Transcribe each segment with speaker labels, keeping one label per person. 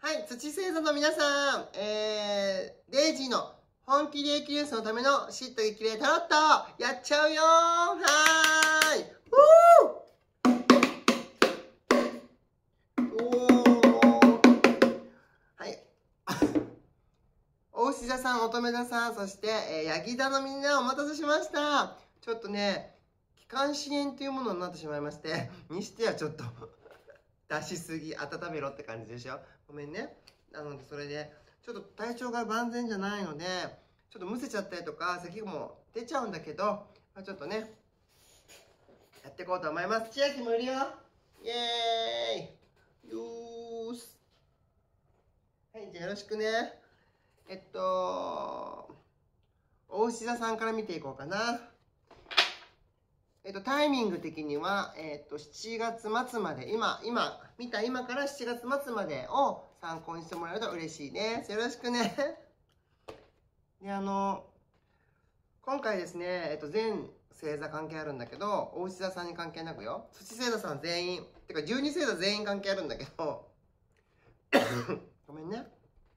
Speaker 1: はい、土星座の皆さん、デイジーの本気で生きるそのためのしっと激励タロットやっちゃうよー。はーい。はい。お牛座さん、乙女座さん、そして、ヤギ座のみんなお待たせしました。ちょっとね、気管支炎というものになってしまいまして、にしてはちょっと出しすぎ、温めろって感じでしょ。ごめんね。なので、それで、ちょっと体調が万全じゃないので、ちょっとむせちゃったりとか、咳も出ちゃうんだけど、まあ、ちょっとね、やっていこうと思います。千秋もいるよ。イエーイ。よーす。はい、じゃあよろしくね。お牛座さんから見ていこうかな。タイミング的には、7月末まで、今から7月末までを参考にしてもらえると嬉しいです。よろしくね。で、今回ですね、全星座関係あるんだけど、お牛座さんに関係なくよ。土星座さん全員、てか12星座全員関係あるんだけど、ごめんね。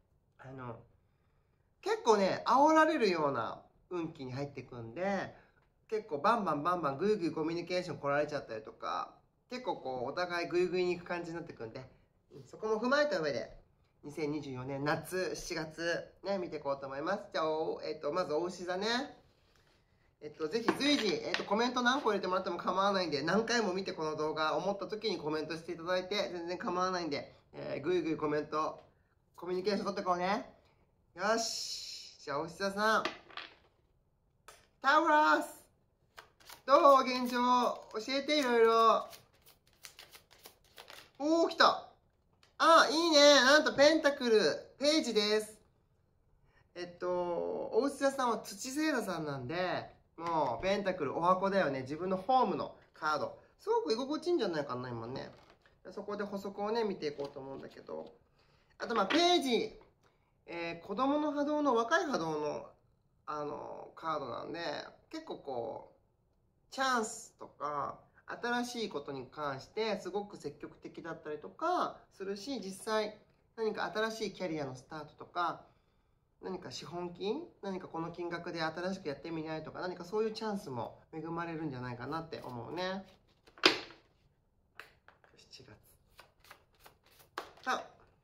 Speaker 1: 結構ね、煽られるような運気に入っていくんで、結構バンバングイグイコミュニケーション来られちゃったりとか、結構こうお互いグイグイに行く感じになってくんで、そこも踏まえた上で2024年夏7月ね見ていこうと思います。じゃあまずお牛座ね。ぜひ随時、コメント何個入れてもらっても構わないんで、何回も見てこの動画思った時にコメントしていただいて全然構わないんで、グイグイコメントコミュニケーション取ってこうね。よし、じゃあお牛座さん、タウラスどう現状教えていろいろ。おお、来た。あ、いいね。なんとペンタクルページです。お牛座さんは土星座さんなんで、もうペンタクルお箱だよね。自分のホームのカード。すごく居心地いいんじゃないかな、今ね。そこで補足をね、見ていこうと思うんだけど。あと、ページ。子供の波動の若い波動の、カードなんで、結構こう、チャンスとか新しいことに関してすごく積極的だったりとかするし、実際何か新しいキャリアのスタートとか、何か資本金、何かこの金額で新しくやってみないとか、何かそういうチャンスも恵まれるんじゃないかなって思うね。7月。あ、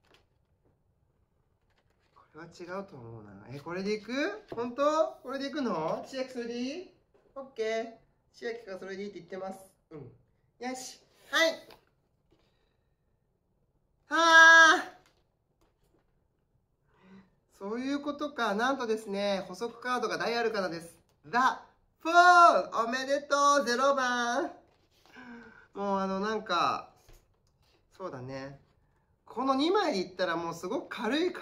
Speaker 1: これは違うと思うな。これでいく？本当？これでいくの？千秋それでいい？ OK。千秋がそれでいいって言ってます。うん。よし。はい。はあ。そういうことか。なんとですね、補足カードが大アルカナです。The Fool! おめでとう !0 番。もうなんか、そうだね。この2枚で言ったらもうすごく軽い。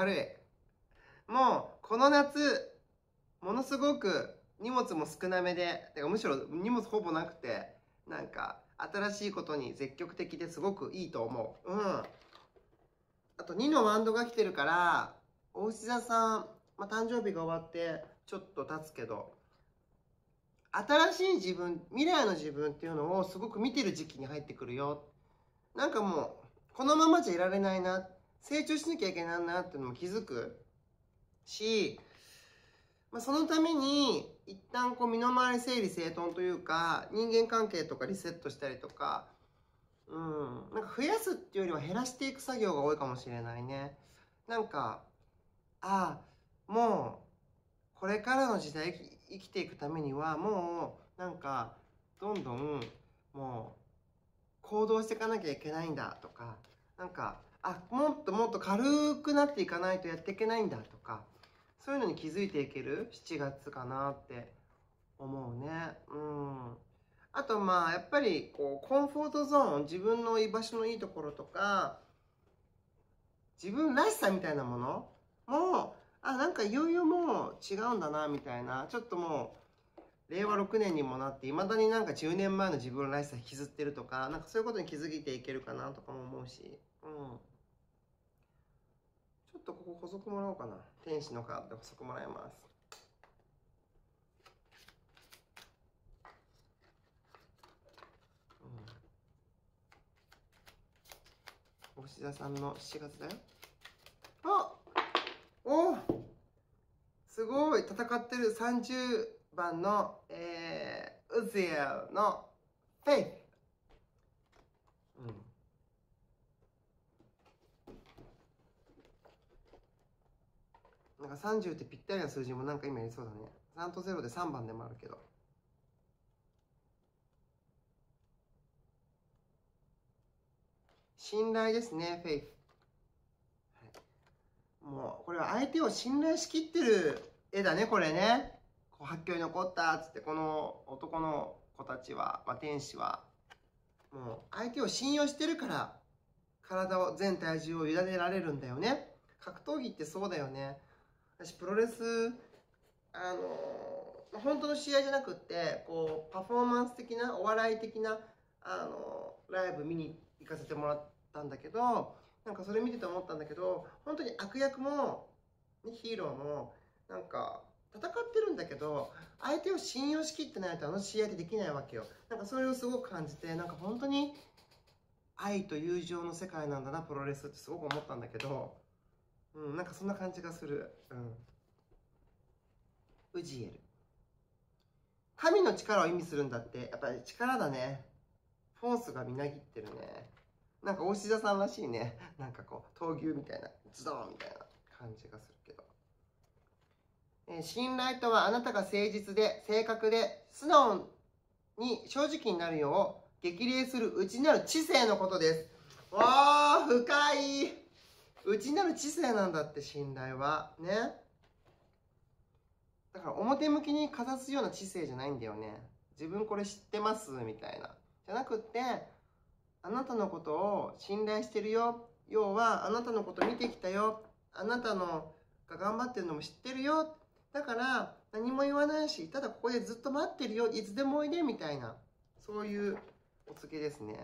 Speaker 1: もう、この夏、ものすごく荷物も少なめで、てかむしろ荷物ほぼなくて、なんか、新しいことに積極的ですごくいいと思う。うん。あと2のワンドが来てるから、お牛座さん、誕生日が終わってちょっと経つけど、新しい自分、未来の自分っていうのをすごく見てる時期に入ってくるよ。なんかもう、このままじゃいられないな、成長しなきゃいけないなっていうのも気づくし、そのために一旦こう身の回り整理整頓というか、人間関係とかリセットしたりとか、なんか増やすっていうよりは減らしていく作業が多いかもしれないね。なんか、もうこれからの時代生きていくためにはもうなんかどんどんもう行動していかなきゃいけないんだとか、なんかもっと軽くなっていかないとやっていけないんだとか、そういうのに気づいていける7月かなって思うね。あとやっぱりこうコンフォートゾーン、自分の居場所のいいところとか自分らしさみたいなものもなんかいよいよもう違うんだなみたいな、ちょっともう令和6年にもなっていまだになんか10年前の自分らしさ引きずってるとか、なんかそういうことに気づいていけるかなとかも思うし、ちょっとここ補足もらおうかな。天使のカードで補足もらいます。お牛座さんの7月だよ。 い戦ってる30番の、ウゼルのフェイス。なんか30ってぴったりな数字もなんか今やりそうだね。3と0で3番でもあるけど。信頼ですね、フェイス。もうこれは相手を信頼しきってる絵だね、これね。こう発狂に残ったっつって、この男の子たちは、天使はもう相手を信用してるから体を全体重を委ねられるんだよね。格闘技ってそうだよね。私プロレス本当の試合じゃなくってこうパフォーマンス的なお笑い的なライブ見に行かせてもらったんだけど、なんかそれ見てて思ったんだけど、本当に悪役も、ね、ヒーローもなんか戦ってるんだけど、相手を信用しきってないとあの試合ってできないわけよ。なんかそれをすごく感じて、なんか本当に愛と友情の世界なんだなプロレスってすごく思ったんだけど、なんかそんな感じがする。ウジエル、神の力を意味するんだって。やっぱり力だね。フォースがみなぎってるね。なんか大志田さんらしいね。なんかこう闘牛みたいなズドンみたいな感じがするけど、信頼とはあなたが誠実で正確で素直に正直になるよう激励する内なる知性のことです。わー、深い。内なる知性なんだって、信頼はね。だから表向きにかざすような知性じゃないんだよね。自分これ知ってますみたいなじゃなくって、あなたのことを信頼してるよ、要はあなたのこと見てきたよ、あなたのが頑張ってるのも知ってるよ、だから何も言わないし、ただここでずっと待ってるよ、いつでもおいでみたいな、そういうお告げですね。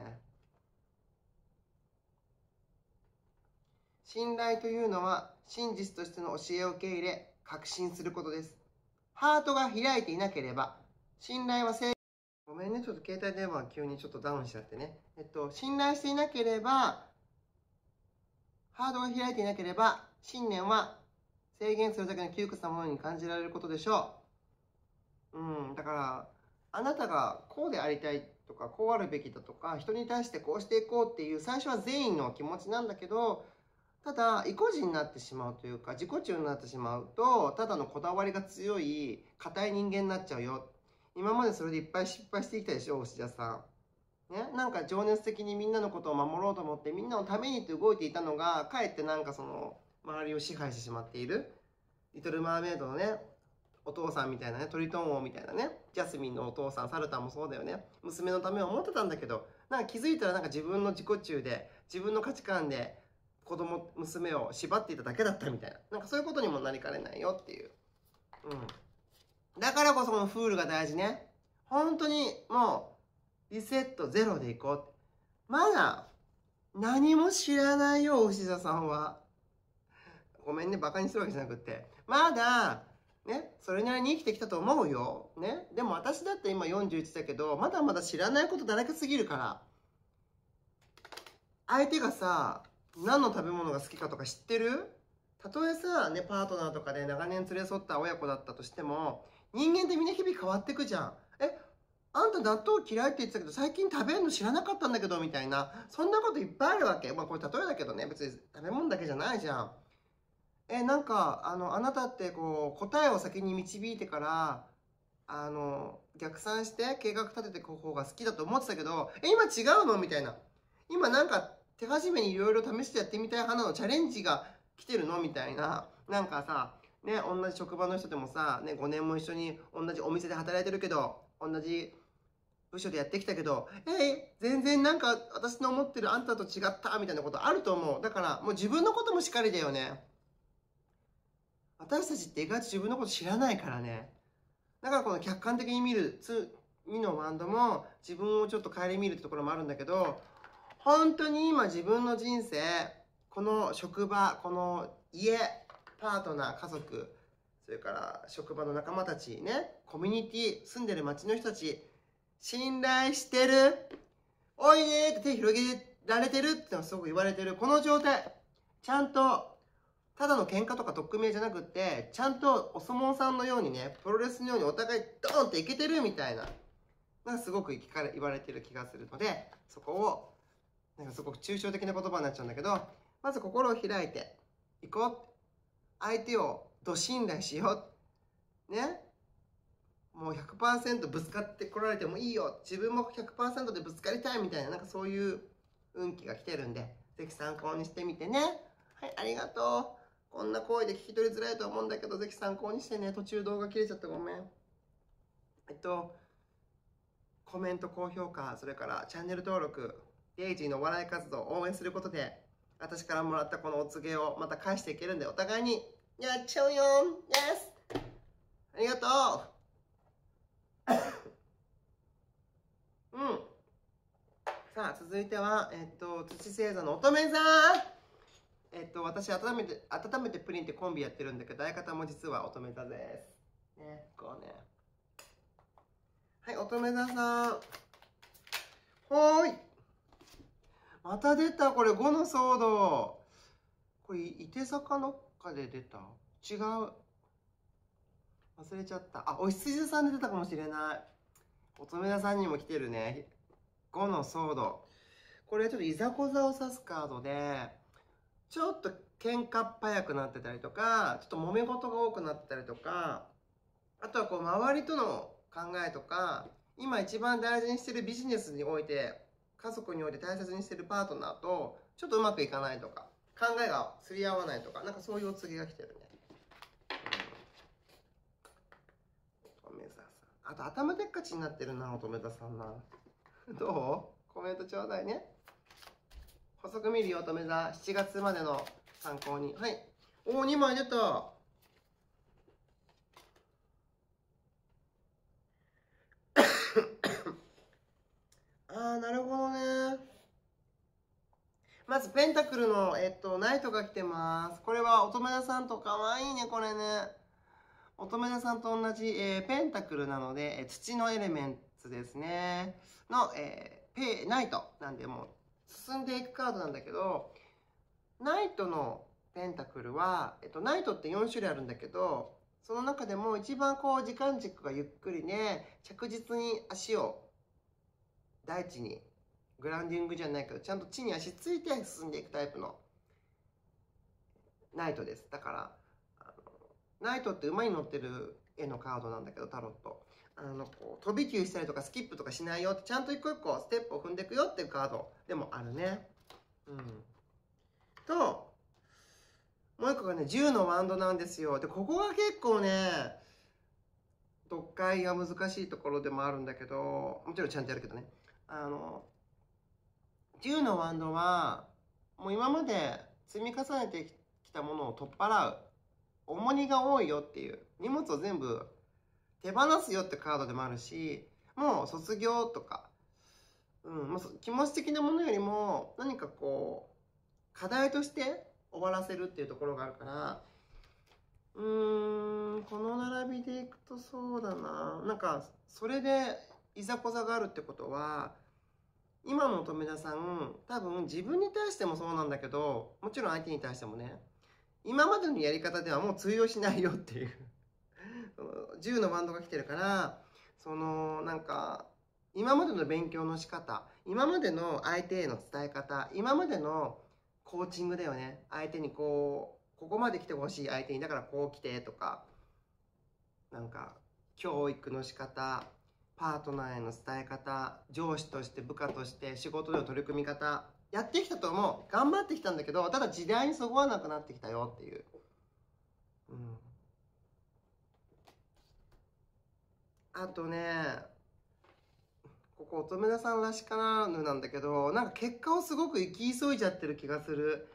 Speaker 1: 信頼というのは真実としての教えを受け入れ確信することです。ハートが開いていなければ信頼はごめんね、ちょっと携帯電話急にちょっとダウンしちゃってね。信頼していなければ、ハートが開いていなければ、信念は制限するだけの窮屈なものに感じられることでしょう。だから、あなたがこうでありたいとか、こうあるべきだとか、人に対してこうしていこうっていう、最初は善意の気持ちなんだけど、ただ、意固地になってしまうというか、自己中になってしまうと、ただのこだわりが強い、硬い人間になっちゃうよ。今までそれでいっぱい失敗してきたでしょ、牛田さん。ね、なんか情熱的にみんなのことを守ろうと思って、みんなのためにって動いていたのが、かえってなんかその、周りを支配してしまっている。リトル・マーメイドのね、お父さんみたいなね、トリトン王みたいなね、ジャスミンのお父さん、サルタンもそうだよね。娘のためを思ってたんだけど、なんか気づいたらなんか自分の自己中で、自分の価値観で、子供、娘を縛っていただけだったみたいな。なんかそういうことにもなりかねないよっていう。だからこそこのフールが大事ね。本当にもう、リセットゼロでいこう。まだ、何も知らないよ、牛田さんは。ごめんね、バカにするわけじゃなくって。まだ、ね、それなりに生きてきたと思うよ。ね。でも私だって今41だけど、まだまだ知らないことだらけすぎるから。相手がさ、何の食べ物が好きかとか知ってる？たとえさ、ね、パートナーとかで長年連れ添った親子だったとしても、人間ってみんな日々変わってくじゃん。あんた納豆嫌いって言ってたけど、最近食べるの知らなかったんだけど、みたいな。そんなこといっぱいあるわけ。これ例えだけどね、別に食べ物だけじゃないじゃん。なんか、あなたってこう、答えを先に導いてから、逆算して計画立てていく方が好きだと思ってたけど、今違うのみたいな。今なんか、手始めにいろいろ試してやってみたい派なの、チャレンジが来てるのみたいな。なんかさ、ね、同じ職場の人でもさ、ね、5年も一緒に同じお店で働いてるけど、同じ部署でやってきたけど、全然なんか私の思ってるあんたと違ったみたいなことあると思う。だからもう自分のこともしっかりだよね。私たちって意外と自分のこと知らないからね。だからこの客観的に見る2のワンドも自分をちょっと顧みるってところもあるんだけど、本当に今自分の人生、この職場、この家、パートナー、家族、それから職場の仲間たちね、コミュニティ、住んでる町の人たち、信頼してる、おいでって手広げられてるってのすごく言われてる。この状態、ちゃんとただの喧嘩とか匿名じゃなくって、ちゃんとお相撲さんのようにね、プロレスのようにお互いドーンっていけてるみたいな、なんかすごく言われてる気がするので、そこを、なんかすごく抽象的な言葉になっちゃうんだけど、まず心を開いていこう。相手をど信頼しよう。ね。もう 100% ぶつかってこられてもいいよ。自分も 100% でぶつかりたいみたいな、なんかそういう運気が来てるんで、ぜひ参考にしてみてね。はい、ありがとう。こんな声で聞き取りづらいと思うんだけど、ぜひ参考にしてね。途中動画切れちゃったごめん。コメント、高評価、それからチャンネル登録、デイジーのお笑い活動を応援することで、私からもらったこのお告げをまた返していけるんで、お互いにやっちゃうよん。Yes! ありがとう。うん。さあ、続いては、土星座の乙女座。私、温めてプリンってコンビやってるんだけど、相方も実は乙女座です。ね、こうね。はい、乙女座さん。ほーい。また出た、これ5の騒動。これ、伊手坂のかで出た？違う。忘れちゃった。あ、お羊座さんで出たかもしれない。乙女座さんにも来てるね。5の騒動。これちょっといざこざを指すカードで、ちょっと喧嘩っ早くなってたりとか、ちょっと揉め事が多くなってたりとか、あとはこう周りとの考えとか、今一番大事にしてるビジネスにおいて、家族において大切にしてるパートナーとちょっとうまくいかないとか、考えがすり合わないとか、なんかそういうお告げが来てるね。乙女座さん。あと頭でっかちになってるな、乙女座さんな。どう？コメントちょうだいね。補足見るよ、乙女座。7月までの参考に。はい。おお、2枚出た。なるほどね。まず、ペンタクルの、ナイトが来てます。これは乙女座さんとかわいいね、これね。乙女座さんと同じ、ペンタクルなので、土のエレメンツですね。の、ナイトなんで、もう進んでいくカードなんだけど、ナイトのペンタクルは、ナイトって4種類あるんだけど、その中でも一番こう時間軸がゆっくりね、着実に足を大地に、グラウンディングじゃないけど、ちゃんと地に足ついて進んでいくタイプのナイトです。だから、ナイトって馬に乗ってる絵のカードなんだけど、タロット。こう飛び級したりとかスキップとかしないよって、ちゃんと一個一個ステップを踏んでいくよっていうカードでもあるね。うん。と、もう一個がね、10のワンドなんですよ。で、ここが結構ね、読解が難しいところでもあるんだけど、もちろんちゃんとやるけどね。10のワンドは、もう今まで積み重ねてきたものを取っ払う。重荷が多いよっていう。荷物を全部手放すよってカードでもあるし、もう卒業とか、もう気持ち的なものよりも何かこう、課題として終わらせるっていうところがあるから、この並びでいくとそうだな。なんか、それでいざこざがあるってことは、今の乙女座さん、多分自分に対してもそうなんだけど、もちろん相手に対してもね、今までのやり方ではもう通用しないよっていう10のバンドが来てるから、なんか、今までの勉強の仕方、今までの相手への伝え方、今までのコーチングだよね。相手にここまで来てほしい相手に、だからこう来てとか、なんか、教育の仕方、パートナーへの伝え方、上司として部下として仕事での取り組み方、やってきたと思う。頑張ってきたんだけど、ただ時代にそぐわなくなってきたよっていう。あとね、ここ乙女座さんらしからぬなんだけど、なんか結果をすごく行き急いじゃってる気がする。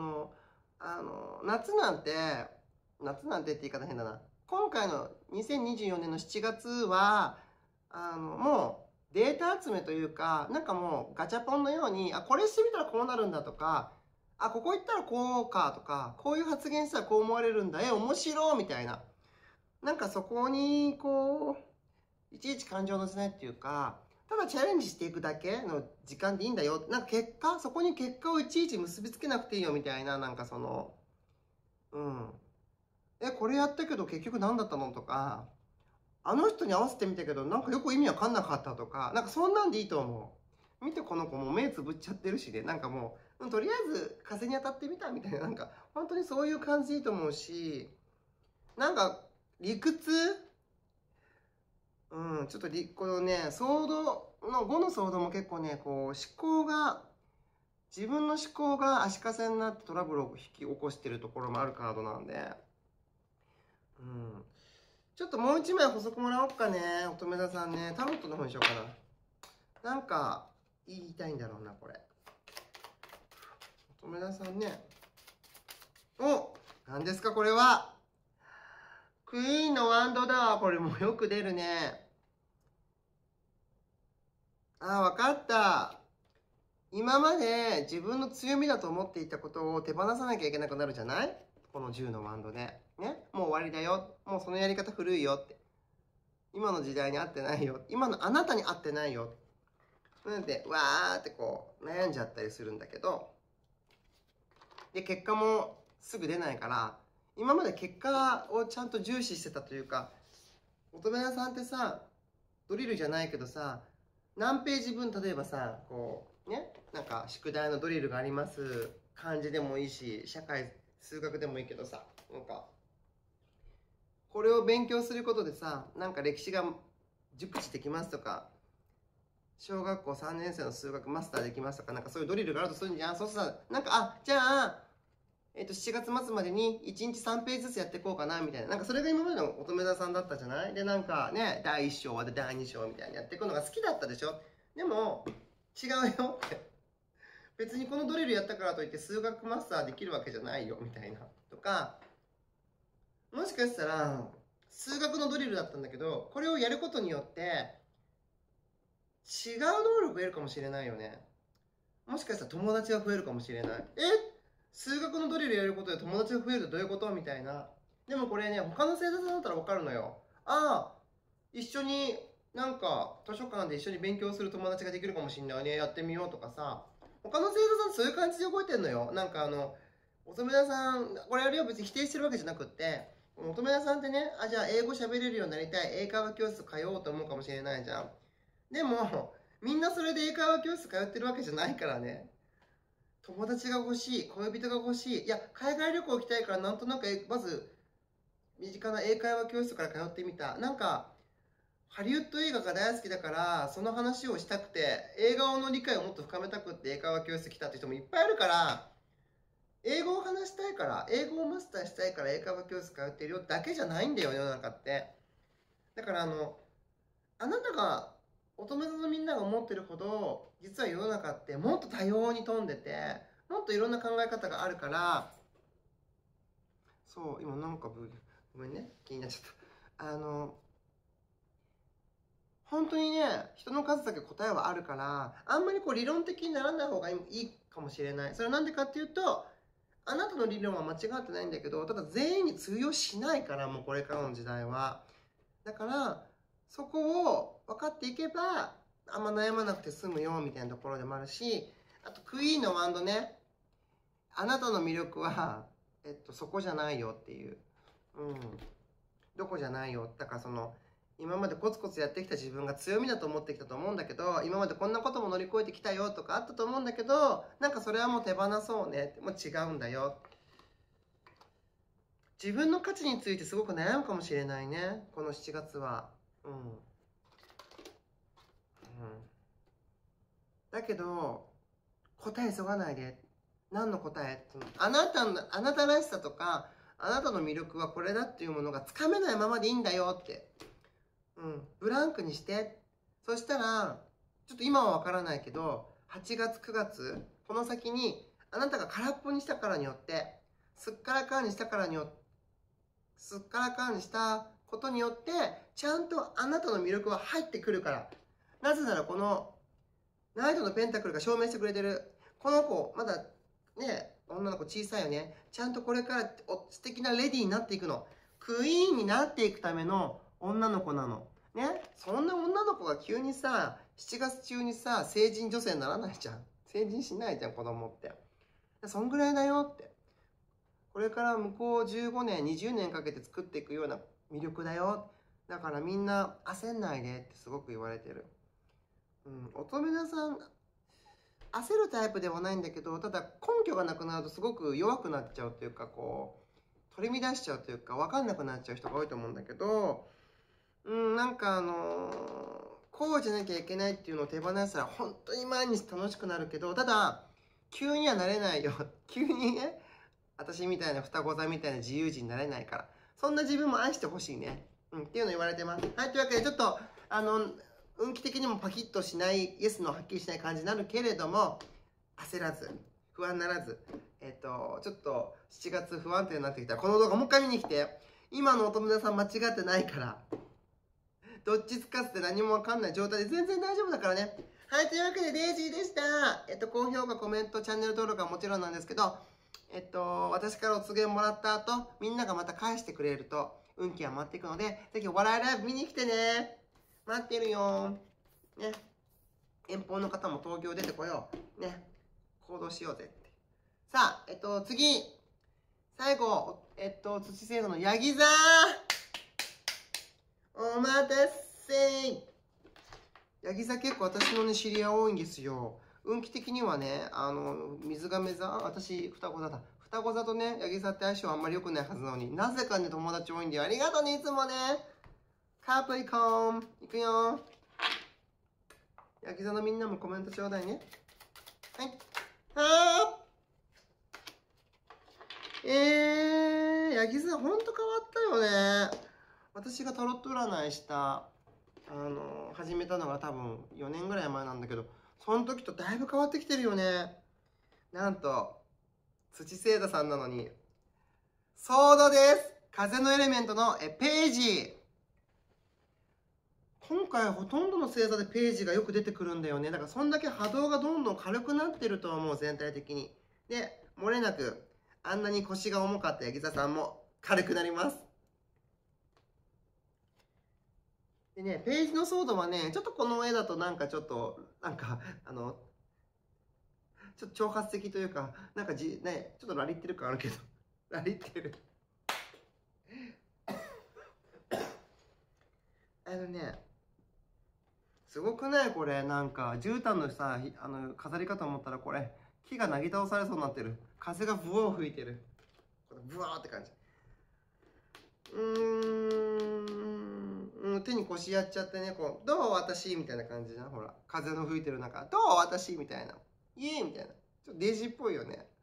Speaker 1: 夏なんてって言い方変だな。今回の2024年の7月は、もうデータ集めというか、なんかもうガチャポンのように、これしてみたらこうなるんだとか、ここ行ったらこうかとか、こういう発言したらこう思われるんだ、面白いみたいな。なんかそこに、こう、いちいち感情を乗せないっていうか、ただチャレンジしていくだけの時間でいいんだよ。なんかそこに結果をいちいち結びつけなくていいよみたいな、なんかこれやったけど結局何だったのとか、あの人に合わせてみたけどなんかよく意味わかんなかったとか、なんかそんなんでいいと思う。見てこの子もう目つぶっちゃってるしね、なんかもう、とりあえず風に当たってみたみたいな、なんか本当にそういう感じでいいと思うし、なんか理屈、ちょっとこのね、ソードの5のソードも結構ね、こう思考が、自分の思考が足かせになってトラブルを引き起こしてるところもあるカードなんで、ちょっともう一枚補足もらおうかね、乙女座さんね。タロットの方にしようかな。なんか言いたいんだろうな、これ。乙女座さんね。何ですかこれは。クイーンのワンドだ。これもよく出るね。わかった。今まで自分の強みだと思っていたことを手放さなきゃいけなくなるじゃない？この10のワンドで。ね、もう終わりだよ。もうそのやり方古いよって。今の時代に合ってないよ。今のあなたに合ってないよ。なんで、わーってこう悩んじゃったりするんだけど、で、結果もすぐ出ないから、今まで結果をちゃんと重視してたというか、乙女座さんってさ、ドリルじゃないけどさ、何ページ分例えばさ、こう、ね、なんか宿題のドリルがあります。漢字でもいいし、社会、数学でもいいけどさ、なんか、これを勉強することでさ、なんか歴史が熟知できますとか、小学校3年生の数学マスターできますとか、なんかそういうドリルがあるとするんじゃん。そうしたら、なんか、じゃあ、7月末までに1日3ページずつやっていこうかな、みたいな。なんかそれが今までの乙女座さんだったじゃない？で、なんかね、第1章はで第2章みたいにやっていくのが好きだったでしょ？でも、違うよって。別にこのドリルやったからといって数学マスターできるわけじゃないよ、みたいな。とか、もしかしたら、数学のドリルだったんだけど、これをやることによって、違う能力が得るかもしれないよね。もしかしたら友達が増えるかもしれない。数学のドリルやることで友達が増えるってどういうことみたいな。でもこれね、他の生徒さんだったら分かるのよ。一緒になんか図書館で一緒に勉強する友達ができるかもしれないね。やってみようとかさ。他の生徒さんそういう感じで動いてんのよ。なんか乙女座さん、これやるよ別に否定してるわけじゃなくって、乙女座さんってね、じゃあ英語喋れるようになりたい。英会話教室通おうと思うかもしれないじゃん。でも、みんなそれで英会話教室通ってるわけじゃないからね。友達が欲しい、恋人が欲しい、いや、海外旅行行きたいからなんとなくまず、身近な英会話教室から通ってみた。なんか、ハリウッド映画が大好きだから、その話をしたくて、映画の理解をもっと深めたくって英会話教室来たって人もいっぱいいるから、英語を話したいから、英語をマスターしたいから英会話教室通ってるよだけじゃないんだよ、世の中って。だからあなたが、乙女座のみんなが思ってるほど、実は世の中ってもっと多様に富んでて、もっといろんな考え方があるから、そう、今なんかごめんね、気になっちゃった。本当にね、人の数だけ答えはあるから、あんまりこう理論的にならない方がいいかもしれない。それはなんでかっていうと、あなたの理論は間違ってないんだけど、ただ全員に通用しないから、もうこれからの時代は。だから、そこを分かっていけば、あんま悩まなくて済むよ、みたいなところでもあるし、あと、クイーンのワンドね、あなたの魅力は、そこじゃないよっていう。どこじゃないよ。だから今までコツコツやってきた自分が強みだと思ってきたと思うんだけど、今までこんなことも乗り越えてきたよとかあったと思うんだけど、なんかそれはもう手放そうね。もう違うんだよ。自分の価値についてすごく悩むかもしれないね。この7月は。だけど、答え急がないで。何の答え？あなたらしさとか、あなたの魅力はこれだっていうものがつかめないままでいいんだよって。ブランクにして。そしたら、ちょっと今はわからないけど、8月、9月、この先に、あなたが空っぽにしたからによって、すっからかんにしたことによって、ちゃんとあなたの魅力は入ってくるから。なぜならこの、ナイトのペンタクルが証明してくれてる。この子、まだね、女の子小さいよね。ちゃんとこれから素敵なレディーになっていくの。クイーンになっていくための女の子なの。ね。そんな女の子が急にさ、7月中にさ、成人女性にならないじゃん。成人しないじゃん、子供って。そんぐらいだよって。 これから向こう15年、20年かけて作っていくような魅力だよ。だからみんな焦んないでってすごく言われてる。乙女座さん、焦るタイプではないんだけど、ただ根拠がなくなるとすごく弱くなっちゃうというか、取り乱しちゃうというか、分かんなくなっちゃう人が多いと思うんだけど、なんかこうじゃなきゃいけないっていうのを手放したら本当に毎日楽しくなるけど、ただ急にはなれないよ。急にね、私みたいな双子座みたいな自由人になれないから、そんな自分も愛してほしいね。っていうの言われてます。はい、というわけでちょっと運気的にもパキッとしない、イエスのはっきりしない感じになるけれども、焦らず不安にならず、ちょっと7月不安定になってきたらこの動画もう一回見に来て。今のお友達さん間違ってないから、どっちつかずで何も分かんない状態で全然大丈夫だからね。はい、というわけでデイジーでした。高評価、コメント、チャンネル登録はもちろんなんですけど、私からお告げをもらった後、みんながまた返してくれると運気は回っていくので、ぜひお笑いライブ見に来てね。待ってるよ。ね。遠方の方も東京出てこよう。ね。行動しようぜって。さあ、次。最後、土星座のヤギ座。お待たせ。ヤギ座結構私のね、知り合い多いんですよ。運気的にはね、水亀座、私、双子座だ。双子座とね、ヤギ座って相性あんまり良くないはずなのに、なぜかね、友達多いんだよ。ありがとうね、いつもね。カプリコーン。いくよ。ヤギ座のみんなもコメントちょうだいね。はい。はー。ヤギ座ほんと変わったよね。私がタロット占いした、始めたのが多分4年ぐらい前なんだけど、その時とだいぶ変わってきてるよね。なんと、土星座さんなのに、ソードです。風のエレメントのページ。今回ほとんどの星座でページがよく出てくるんだよね。だからそんだけ波動がどんどん軽くなってると思う、全体的に。で、漏れなく、あんなに腰が重かったヤギ座さんも軽くなります。でね、ページのソードはね、ちょっとこの絵だとなんかちょっと、なんか、ちょっと挑発的というか、なんかね、ちょっとラリってる感あるけど、ラリってる。すごくないこれ、なんか、絨毯のさ、飾り方思ったらこれ、木がなぎ倒されそうになってる。風がブワー吹いてる。ブワーって感じ。手に腰やっちゃってね、どう私みたいな感じじゃん。ほら、風の吹いてる中、どう私みたいな。イエーイみたいな。ちょっとデイジーっぽいよね。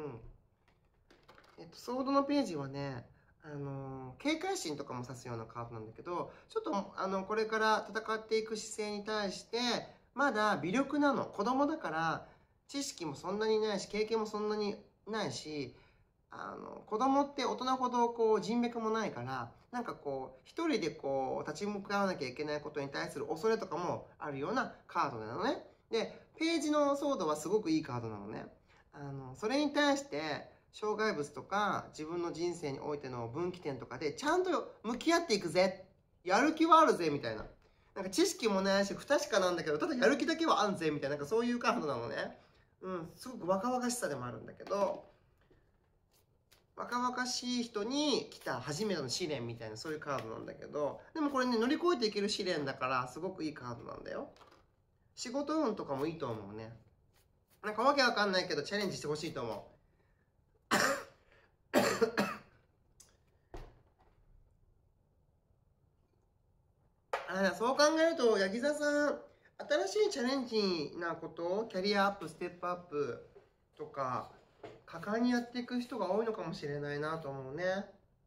Speaker 1: ソードのページはね、警戒心とかも指すようなカードなんだけど、ちょっと、これから戦っていく姿勢に対して、まだ微力なの。子供だから、知識もそんなにないし、経験もそんなにないし、子供って大人ほど人脈もないから、なんか一人で立ち向かわなきゃいけないことに対する恐れとかもあるようなカードなのね。で、ページのソードはすごくいいカードなのね。それに対して、障害物とか自分の人生においての分岐点とかでちゃんと向き合っていくぜ。やる気はあるぜ、みたいな。なんか知識もないし、不確かなんだけど、ただやる気だけはあんぜ、みたいな、なんかそういうカードなのね。すごく若々しさでもあるんだけど、若々しい人に来た初めての試練みたいな、そういうカードなんだけど、でもこれね、乗り越えていける試練だから、すごくいいカードなんだよ。仕事運とかもいいと思うね。なんかわけわかんないけど、チャレンジしてほしいと思う。そう考えると、ヤギ座さん、新しいチャレンジなこと、キャリアアップ、ステップアップとか、果敢にやっていく人が多いのかもしれないなと思うね。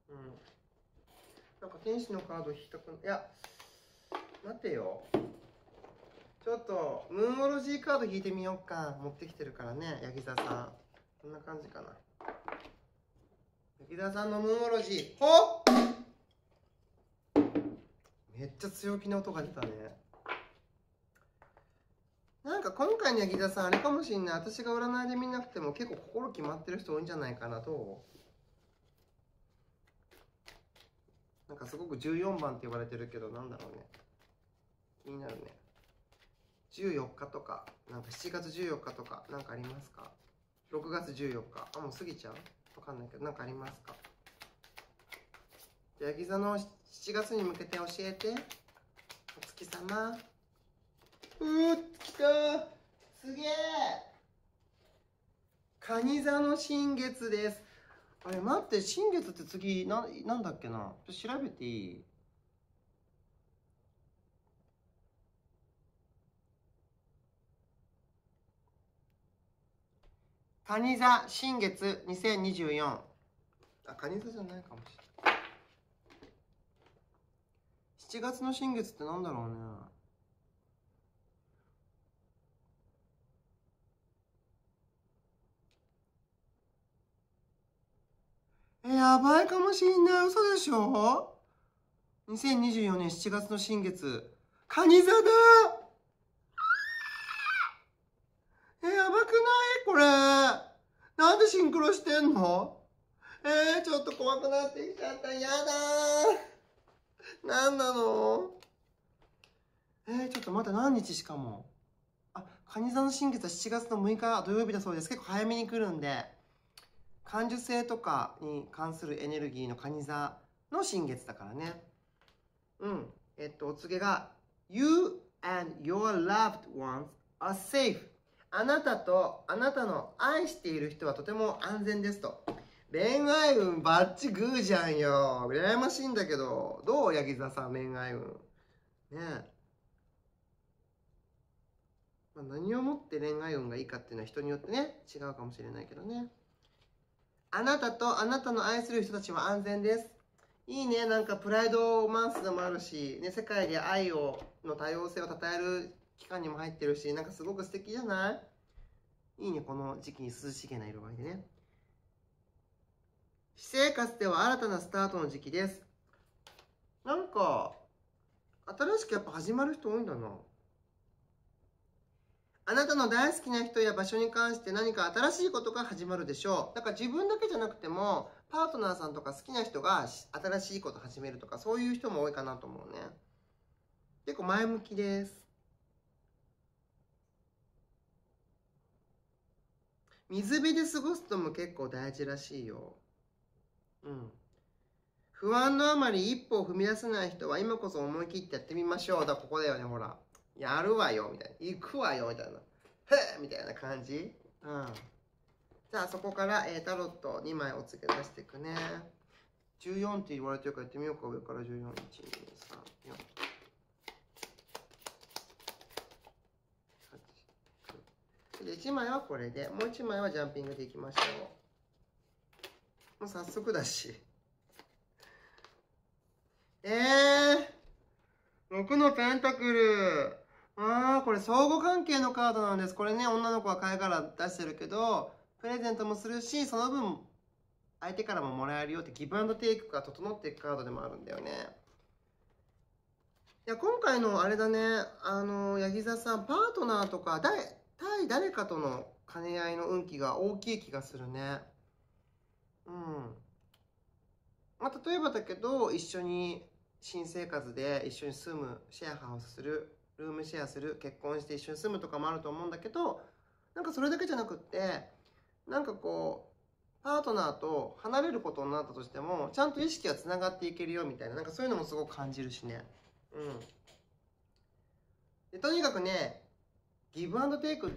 Speaker 1: なんか天使のカード引いたくいや、待てよ。ちょっと、ムーンオロジーカード引いてみようか。持ってきてるからね、ヤギ座さん。こんな感じかな。ヤギ座さんのムーンオロジー。ほっ！めっちゃ強気な音が出たね。なんか今回のヤギ座さんあれかもしんない。私が占いで見なくても結構心決まってる人多いんじゃないかな。どう？なんかすごく14番って言われてるけど、なんだろうね。気になるね。14日とか、なんか7月14日とか、なんかありますか？ 6 月14日。あ、もう過ぎちゃう？ わかんないけど、なんかありますか？ヤギ座の7月に向けて教えて。お月様。来た。すげえ。蟹座の新月です。あれ、待って、新月って次、なんだっけな。ちょっと調べていい？蟹座新月2024。あ、蟹座じゃないかもしれない。7月の新月ってなんだろうね。やばいかもしんない。嘘でしょ？ 2024 年7月の新月。蟹座だ。やばくないこれ。なんでシンクロしてんの？ちょっと怖くなってきちゃった。やだー。なんなの？ちょっと待って、何日しかも。あ、蟹座の新月は7月の6日土曜日だそうです。結構早めに来るんで、感受性とかに関するエネルギーの蟹座の新月だからね。お告げが、You and your loved ones are safe. あなたとあなたの愛している人はとても安全ですと。恋愛運バッチグーじゃんよ。羨ましいんだけど、どうヤギ座さん、恋愛運。ねえ。何をもって恋愛運がいいかっていうのは人によってね、違うかもしれないけどね。あなたとあなたの愛する人たちは安全です。いいね、なんかプライドマンスでもあるし、ね、世界で愛の多様性を称える期間にも入ってるし、なんかすごく素敵じゃない？いいね、この時期に涼しげな色合いでね。私生活では新たなスタートの時期です。なんか、新しくやっぱ始まる人多いんだな。あなたの大好きな人や場所に関して何か新しいことが始まるでしょう。だから自分だけじゃなくても、パートナーさんとか好きな人が新しいこと始めるとか、そういう人も多いかなと思うね。結構前向きです。水辺で過ごすのも結構大事らしいよ。不安のあまり一歩を踏み出せない人は今こそ思い切ってやってみましょう。だからここだよね、ほら。やるわよ、みたいな。行くわよ、みたいな。へえみたいな感じ。じゃあそこから、タロット2枚お告げ出していくね。14って言われてるからやってみようか。上から14、1、2、3、4。で1枚はこれで、もう1枚はジャンピングでいきましょう。もう早速だし。6のペンタクル。これ相互関係のカードなんです。これね、女の子は買いから出してるけど、プレゼントもするし、その分、相手からももらえるよってギブアンドテイクが整っていくカードでもあるんだよね。いや、今回のあれだね、ヤギ座さん、パートナーとか、対誰かとの兼ね合いの運気が大きい気がするね。例えばだけど、一緒に新生活で一緒に住む、シェアハウスする、ルームシェアする、結婚して一緒に住むとかもあると思うんだけど、なんかそれだけじゃなくって、なんかこう、パートナーと離れることになったとしても、ちゃんと意識はつながっていけるよみたいな、なんかそういうのもすごく感じるしね。でとにかくね、ギブアンドテイク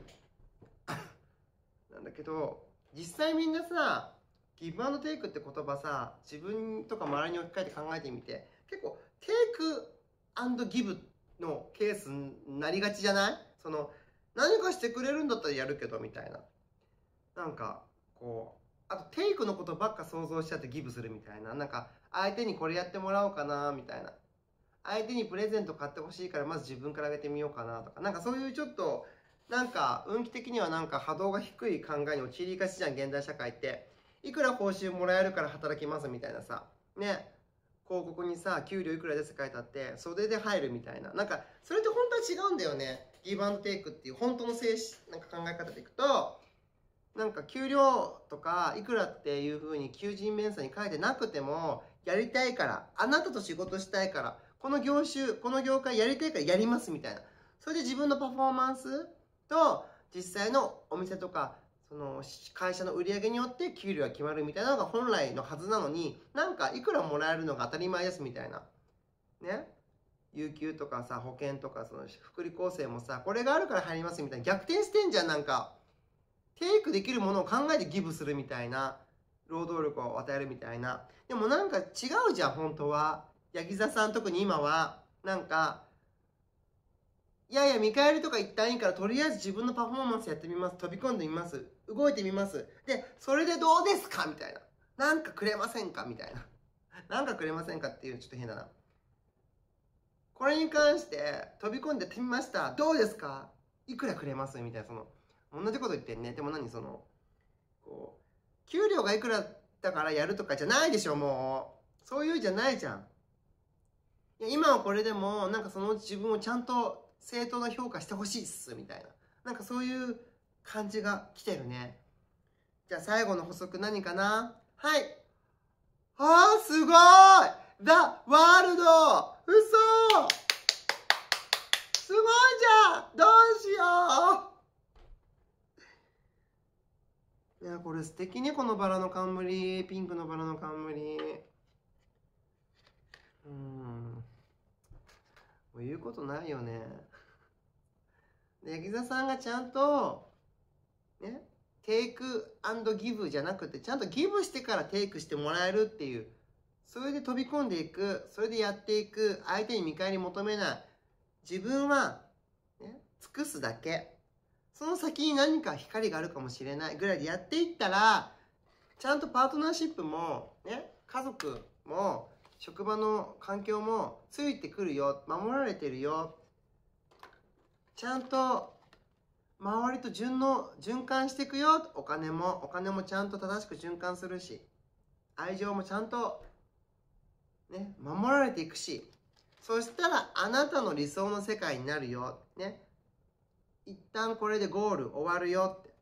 Speaker 1: なんだけど、実際みんなさ、ギブアンドテイクって言葉さ、自分とか周りに置き換えて考えてみて、結構テイクアンドギブのケースになりがちじゃない？何かしてくれるんだったらやるけどみたいな。なんかこう、あとテイクのことばっか想像しちゃってギブするみたいな。なんか相手にこれやってもらおうかなみたいな。相手にプレゼント買ってほしいからまず自分からあげてみようかなとか。なんかそういうちょっと、なんか運気的にはなんか波動が低い考えに陥りがちじゃん、現代社会って。いくら報酬もらえるから働きますみたいなさ。ね。広告にさ、給料いくらですって書いてあって、それで入るみたいな。なんか、それって本当は違うんだよね。ギブアンドテイクっていう本当のなんか考え方でいくと、なんか給料とかいくらっていう風に求人面接に書いてなくても、やりたいから、あなたと仕事したいから、この業界やりたいからやりますみたいな。それで自分のパフォーマンスと実際のお店とか、 その会社の売り上げによって給料が決まるみたいなのが本来のはずなのに、なんかいくらもらえるのが当たり前ですみたいな。ね。有給とかさ、保険とか、その福利厚生もさ、これがあるから入りますみたいな。逆転してんじゃん、なんか。テイクできるものを考えてギブするみたいな。労働力を与えるみたいな。でもなんか違うじゃん、本当は。ヤギ座さん特に今は、なんか、いやいや、見返りとか一旦いいから、とりあえず自分のパフォーマンスやってみます。飛び込んでみます。動いてみます。で、それでどうですかみたいな。なんかくれませんかみたいな。なんかくれませんかっていう、ちょっと変だな。これに関して、飛び込んでやってみました。どうですかいくらくれますみたいな、同じこと言ってんね。でも給料がいくらだからやるとかじゃないでしょ、もう。そういうじゃないじゃん。いや、今はこれでも、なんかそのうち自分をちゃんと正当な評価してほしいっす、みたいな。なんかそういう感じが来てるね。じゃあ最後の補足何かな？はい。あー、すごーい！ザ・ワールド！嘘！すごいじゃん！どうしよう！いや、これ素敵ね、このバラの冠。ピンクのバラの冠。もう言うことないよね。ヤギ座さんがちゃんと、ね、テイク&ギブじゃなくて、ちゃんとギブしてからテイクしてもらえるっていう。それで飛び込んでいく。それでやっていく。相手に見返り求めない。自分は、ね、尽くすだけ。その先に何か光があるかもしれないぐらいでやっていったら、ちゃんとパートナーシップも、ね、家族も、職場の環境もついてくるよ。守られてるよ。ちゃんと周りと循環していくよ。お金もちゃんと正しく循環するし、愛情もちゃんとね、守られていくし、そしたらあなたの理想の世界になるよ。ね。一旦これでゴール終わるよって。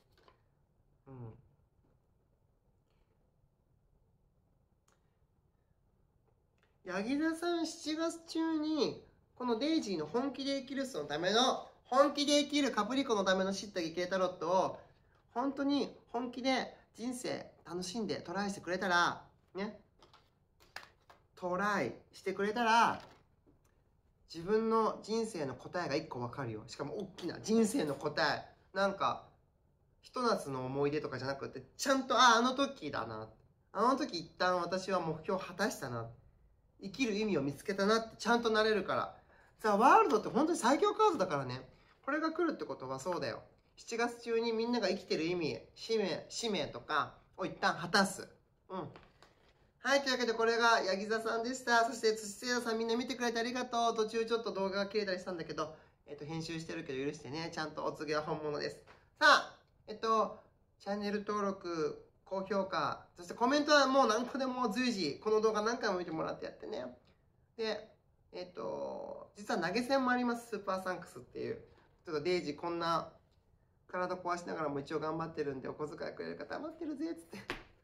Speaker 1: ヤギ座さん7月中に、このデイジーの本気で生きる人のための、本気で生きるカプリコのための知った激励タロットを、本当に本気で人生楽しんでトライしてくれたら、ね、トライしてくれたら、自分の人生の答えが1個わかるよ。しかも大きな人生の答え。なんか、ひと夏の思い出とかじゃなくて、ちゃんと、あの時だな。あの時一旦私は目標を果たしたな。生きる意味を見つけたなってちゃんとなれるから。さあ、ワールドって本当に最強カードだからね。これが来るってことはそうだよ。7月中にみんなが生きてる意味、使命とかを一旦果たす。はい、というわけでこれがヤギ座さんでした。そして土星座さんみんな見てくれてありがとう。途中ちょっと動画が切れたりしたんだけど、編集してるけど許してね。ちゃんとお告げは本物です。さあ、チャンネル登録、高評価、そしてコメントはもう何個でも随時、この動画何回も見てもらってやってね。で、実は投げ銭もあります。スーパーサンクスっていう。ちょっとデイジーこんな体壊しながらも一応頑張ってるんで、お小遣いくれる方待ってるぜ、つって。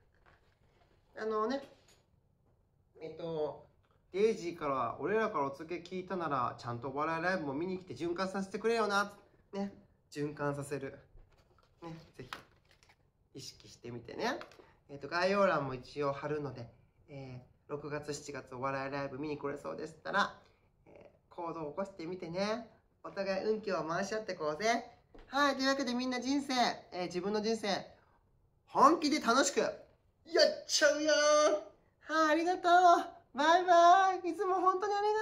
Speaker 1: デイジーから、俺らからお告げ聞いたなら、ちゃんとお笑いライブも見に来て循環させてくれよな。ね。循環させる。ね。ぜひ、意識してみてね。概要欄も一応貼るので、6月、7月お笑いライブ見に来れそうでしたら、行動を起こしてみてね。お互い運気を回し合ってこうぜ。はい。というわけでみんな人生、自分の人生、本気で楽しく、やっちゃうよー。はい、ありがとう。バイバイ。いつも本当にありがとう。